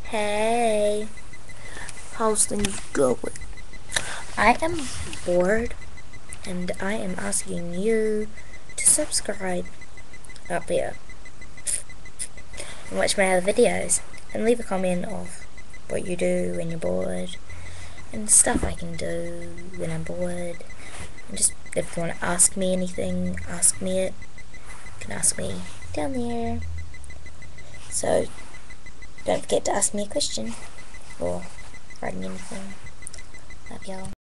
Hey, how's things going? I am bored and I am asking you to subscribe up here and watch my other videos and leave a comment of what you do when you're bored and stuff I can do when I'm bored. And just if you want to ask me anything, ask me it. You can ask me down there. So don't forget to ask me a question or writing anything. Love y'all.